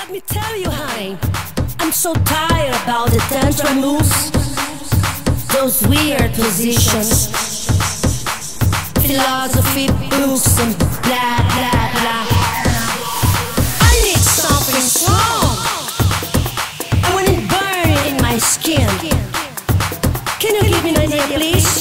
Let me tell you, honey, I'm so tired about the tantra moves, those weird positions, philosophy books and blah blah blah. I need something strong. I want it burning in my skin. Can you give me an idea, please?